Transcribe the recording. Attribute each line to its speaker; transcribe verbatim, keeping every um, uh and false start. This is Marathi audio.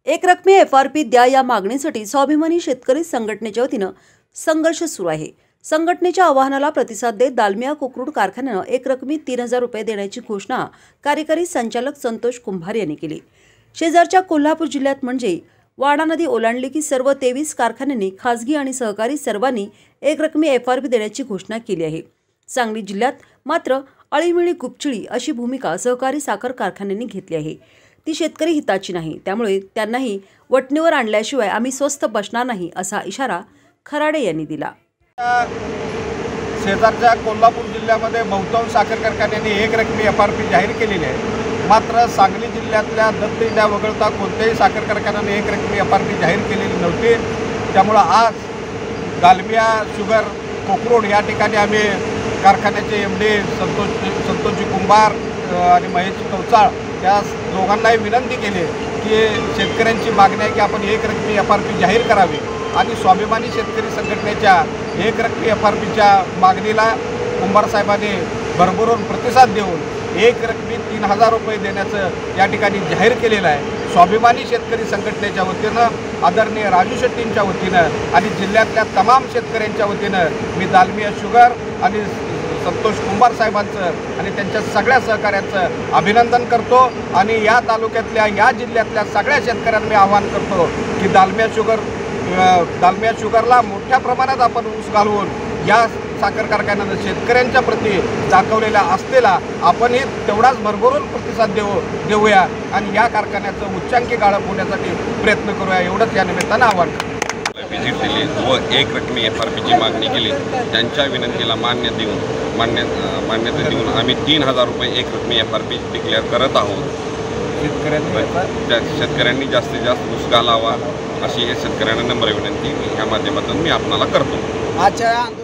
Speaker 1: एक रकमी एफ आर पी द्या या मागणीसाठी स्वाभिमानी शेतकरी संघटनेच्या वतीनं संघर्ष सुरू आहे। संघटनेच्या आवाहनाला प्रतिसाद देत दालमिया कोकरूड कारखान्यानं एक रकमी तीन हजार रुपये देण्याची घोषणा कार्यकारी संचालक संतोष कुंभार यांनी केली। शेजारच्या कोल्हापूर जिल्ह्यात म्हणजे वाडा नदी ओलांडली की सर्व तेवीस कारखान्यांनी खासगी आणि सहकारी सर्वांनी एक रकमी एफ आर पी देण्याची घोषणा केली आहे। सांगली जिल्ह्यात मात्र अळीमिळी गुपचिळी अशी भूमिका सहकारी साखर कारखान्यांनी घेतली आहे। ती शेतकरी हिताची नाही, त्यामुळे त्यांनाही वटणीवर आणल्याशिवाय आम्ही स्वस्थ बसणार नाही असा इशारा खराडे यांनी दिला।
Speaker 2: शेजारच्या कोल्हापूर जिल्ह्यामध्ये बहुतांश साखर कारखान्यांनी एक रकमी एफ आर पी जाहीर केलेली आहे। मात्र सांगली जिल्ह्यातल्या दत्त जिल्ह्या वगळता कोणत्याही साखर कारखान्याने एक रकमी एफ आर पी जाहीर केलेली नव्हती। त्यामुळे आज दालमिया शुगर कोकरूड या ठिकाणी आम्ही कारखान्याचे एम डी संतोष संतोषजी कुंभार आणि महेश कवचाळ या दोघांनाही विनंती केली की शेतकऱ्यांची मागणी आहे की आपण एक रकमी एफ आर पी जाहीर करावी आणि स्वाभिमानी शेतकरी संघटनेच्या एक रकमी एफ आर पीच्या मागणीला कुंभार साहेबांनी भरभरून प्रतिसाद देऊन एक रकमी तीन हजार रुपये देण्याचं या ठिकाणी जाहीर केलेलं आहे। स्वाभिमानी शेतकरी संघटनेच्या वतीनं आदरणीय राजू शेट्टींच्या वतीनं आणि जिल्ह्यातल्या तमाम शेतकऱ्यांच्या वतीनं मी दालमिया शुगर आणि संतोष कुंभार साहेबांचं आणि त्यांच्या सगळ्या सहकार्यांचं अभिनंदन करतो आणि या तालुक्यातल्या या जिल्ह्यातल्या सगळ्या शेतकऱ्यांना मी आवाहन करतो की दालमिया शुगर दालमिया शुगरला मोठ्या प्रमाणात आपण ऊस घालवून या साखर कारखान्यानं शेतकऱ्यांच्या प्रती दाखवलेल्या आस्थेला आपणही तेवढाच भरभरून प्रतिसाद देऊ देऊया आणि या कारखान्याचं उच्चांकी गाळप होण्यासाठी प्रयत्न करूया, एवढंच या निमित्तानं आवाहन करतो।
Speaker 3: व्हिजिट दिली व एक रकमी एफ आर पीची मागणी केली। त्यांच्या विनंतीला मान्य देऊन मान्य मान्यता देऊन आम्ही तीन हजार रुपये एक रकमी एफ आर पी डिक्लेअर करत आहोत। शेतकऱ्यांनी शेतकऱ्यांनी जास्तीत जास्त ऊस घालावा अशी शेतकऱ्यांना नम्र विनंती ह्या माध्यमातून मी आपणाला करतो।
Speaker 2: आजच्या